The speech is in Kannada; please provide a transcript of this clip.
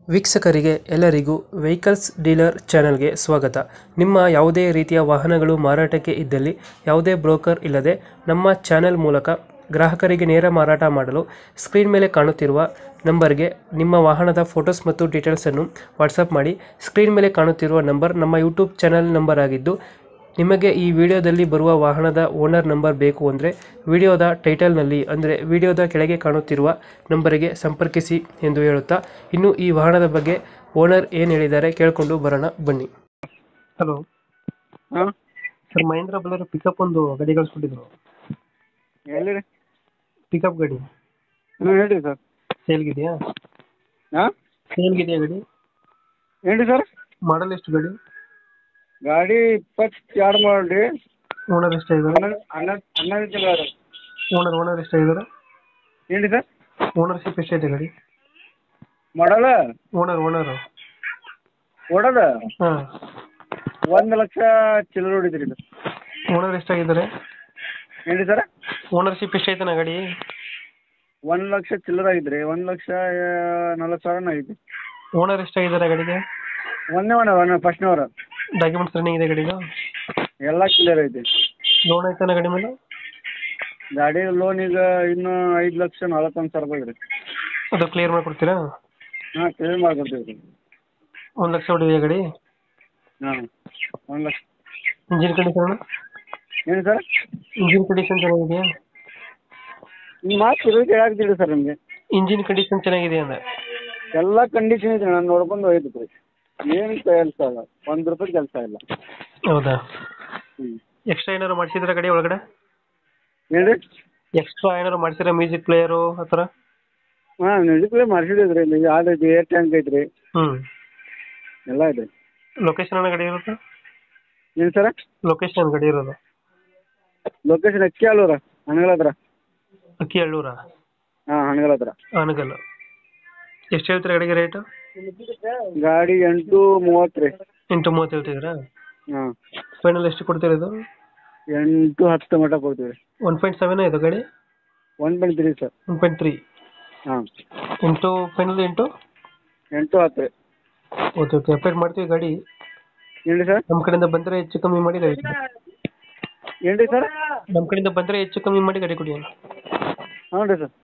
ವೀಕ್ಷಕರಿಗೆ ಎಲ್ಲರಿಗೂ ವೆಹಿಕಲ್ಸ್ ಡೀಲರ್ ಚಾನೆಲ್ಗೆ ಸ್ವಾಗತ. ನಿಮ್ಮ ಯಾವುದೇ ರೀತಿಯ ವಾಹನಗಳು ಮಾರಾಟಕ್ಕೆ ಇದ್ದಲ್ಲಿ ಯಾವುದೇ ಬ್ರೋಕರ್ ಇಲ್ಲದೆ ನಮ್ಮ ಚಾನೆಲ್ ಮೂಲಕ ಗ್ರಾಹಕರಿಗೆ ನೇರ ಮಾರಾಟ ಮಾಡಲು ಸ್ಕ್ರೀನ್ ಮೇಲೆ ಕಾಣುತ್ತಿರುವ ನಂಬರ್ಗೆ ನಿಮ್ಮ ವಾಹನದ ಫೋಟೋಸ್ ಮತ್ತು ಡೀಟೇಲ್ಸನ್ನು ವಾಟ್ಸಪ್ ಮಾಡಿ. ಸ್ಕ್ರೀನ್ ಮೇಲೆ ಕಾಣುತ್ತಿರುವ ನಂಬರ್ ನಮ್ಮ ಯೂಟ್ಯೂಬ್ ಚಾನೆಲ್ ನಂಬರ್ ಆಗಿದ್ದು, ನಿಮಗೆ ಈ ವಿಡಿಯೋದಲ್ಲಿ ಬರುವ ವಾಹನದ ಓನರ್ ನಂಬರ್ ಬೇಕು ಅಂದರೆ ವಿಡಿಯೋದ ಟೈಟಲ್ನಲ್ಲಿ ಅಂದರೆ ವಿಡಿಯೋದ ಕೆಳಗೆ ಕಾಣುತ್ತಿರುವ ನಂಬರಿಗೆ ಸಂಪರ್ಕಿಸಿ ಎಂದು ಹೇಳುತ್ತಾ, ಇನ್ನು ಈ ವಾಹನದ ಬಗ್ಗೆ ಓನರ್ ಏನು ಹೇಳಿದ್ದಾರೆ ಕೇಳಿಕೊಂಡು ಬರೋಣ ಬನ್ನಿ. ಹಲೋ ಹಾಂ ಸರ್, ಮಹೇಂದ್ರ ಬಲ್ಲರ್ ಪಿಕಪ್ ಒಂದು ಗಾಡಿ ಕಳಿಸ್ಕೊಟ್ಟಿದ್ರು. ಎಲ್ಲಿ ಪಿಕಪ್ ಗಾಡಿ ಹ್ಞೂ ಹೇಳಿ ಸರ್. ಸೇಲ್ಗಿದೆಯಾ? ಹಾಂ ಸೇಲ್ಗಿದೆಯಾ ಗಾಡಿ? ಹೇಳಿ ಸರ್. ಮಾಡಲ್ ಎಷ್ಟು ಗಾಡಿ? ಗಾಡಿ 22 ಮಾಡಿ ಓನರ್ ಎಷ್ಟಾಗಿದ್ದಾರೆ? ಹನ್ನೊಂದು ತಿಂಗಳು. ಓನರ್ ಎಷ್ಟಾಗಿದ್ದಾರೆ? ಹೇಳಿ ಸರ್. ಓನರ್ಶಿಪ್ ಎಷ್ಟೈತೆ ಗಾಡಿ? ಮಾಡಲ್ಲ ಓನರ್ ಓಡೋದ ಹಾಂ 1,00,000 ಚಿಲ್ಲರೆ ಹೊಡಿದ್ರಿ ಸರ್. ಓನರ್ ಎಷ್ಟಾಗಿದ್ದಾರೆ? ಹೇಳಿ ಸರ್. ಓನರ್ಶಿಪ್ ಎಷ್ಟೈತೆ ಗಾಡಿ? 1,00,000 ಚಿಲ್ಲರೆ ಆಗಿದ್ರಿ. 1,40,000 ಆಗೈತಿ. ಓನರ್ ಎಷ್ಟಾಗಿದ್ದಾರೆ ಗಾಡಿಗೆ? ಒಂದೇ ಫಸ್ಟ್ನೇ ವಾರ. ಡಾಕ್ಯುಮೆಂಟ್ಸ್ ರನ್ನಿಂಗ್ ಇದೆ ಗಾಡಿದು? ಎಲ್ಲ ಕ್ಲಿಯರ್ ಐತಿ. ಲೋನ್ ಐತಾನ ಗಾಡಿ ಮೇಲೆ? ಗಾಡಿ ಲೋನ್ ಈಗ ಇನ್ನು 5,41,000 ರೂಪಾಯಿ ಇದೆ. ಅದು ಕ್ಲಿಯರ್ ಮಾಡಿಕೊಡ್ತೀರಾ? ಹಾಂ ಕ್ಲಿಯರ್ ಮಾಡ್ಕೊಡ್ತೀವಿ ಸರ್. 1,00,000 ಹೊಡಿದೆಯಾ ಗಾಡಿ? ಹಾಂ 1,00,000. Engine condition? ಏನು ಸರ್? ಇಂಜಿನ್ ಕಂಡೀಷನ್ ಚೆನ್ನಾಗಿದೆಯಾ? ನಿಮ್ಮ ಮಾತು ಇರೋದು ಹೇಳಾಗ್ತಿಲ್ಲ ಸರ್ ನಿಮಗೆ. ಇಂಜಿನ್ ಕಂಡೀಷನ್ ಚೆನ್ನಾಗಿದೆ ಅಂದೆ. ಎಲ್ಲ ಕಂಡೀಷನ್ ಇದೆ, ನಾನು ನೋಡ್ಕೊಂಡು ಹೋಯ್ತು ರೀ. ಏನು ಕೆಲಸ ಇಲ್ಲ, ₹1 ಕೆಲಸ ಇಲ್ಲ. ಹೌದಾ? ಹ್ಞೂ. ಎಕ್ಸ್ಟ್ರಾ ಏನಾದ್ರು ಮಾಡಿಸಿದ್ರೆ ಗಾಡಿ ಒಳಗಡೆ? ಹೇಳಿ. ಎಕ್ಸ್ಟ್ರಾ ಏನಾದ್ರು ಮಾಡಿಸಿದ್ರೆ ಮ್ಯೂಸಿಕ್ ಪ್ಲೇಯರು ಆ ಥರ? ಹಾಂ ಮ್ಯೂಸಿಕ್ ಪ್ಲೇ ಮಾಡಿಸಿದ್ರಿ. ಇಲ್ಲಿ ಯಾವ್ದು ಐತಿ, ಏರ್ ಟ್ಯಾಂಕ್ ಐತ್ರಿ, ಹ್ಞೂ ಎಲ್ಲ ಇದೆ. ಲೊಕೇಶನ್ ಅನ್ನ ಗಾಡಿ ಇರುತ್ತೆ? ಏನು ಸರ? ಲೊಕೇಶನ್ ಗಾಡಿ ಇರೋದು? ಲೊಕೇಶನ್ ಅಕ್ಕಿಯಾಳೂರ, ಹನಗಲ್ ಹತ್ರ. ಅಕ್ಕಿ ಹಳ್ಳೂರ? ಹಾಂ ಹನಗಲ್ ಹತ್ರ. ಆನಗಲ್. ಎಷ್ಟು ಹೇಳ್ತೀರಾ ಗಾಡಿಗೆ ರೇಟು? ಗಾಡಿ 8:30 ರೀ. 8:30 ಹೇಳ್ತಿದ್ದೀರಾ? ಹಾಂ. ಫೈನಲ್ ಎಷ್ಟು ಕೊಡ್ತೀರಾ ಇದು? 8:10 ಮಟ್ಟ ಕೊಡ್ತೀವಿ ರೀ. 1.7 ಇದು ಗಾಡಿ? 1.3 ಸರ್. 1.3. ಹಾಂ. ಫೈನಲ್ 8? 8:10 ರೀ. ಓಕೆ ಅಪ್ಡೇಟ್ ಮಾಡ್ತೀವಿ ಗಾಡಿ. ಹೇಳಿ ಸರ್. ನಮ್ಮ ಕಡೆಯಿಂದ ಬಂದರೆ ಹೆಚ್ಚು ಕಮ್ಮಿ ಮಾಡಿ ಗಾಡಿ ಕೊಡಿ. ಏನು ರೀ ಸರ್? ನಮ್ಮ ಕಡೆಯಿಂದ ಬಂದರೆ ಹೆಚ್ಚು ಕಮ್ಮಿ ಮಾಡಿ ಗಾಡಿ ಕೊಡಿ. ಹ್ಞೂ ರೀ ಸರ್.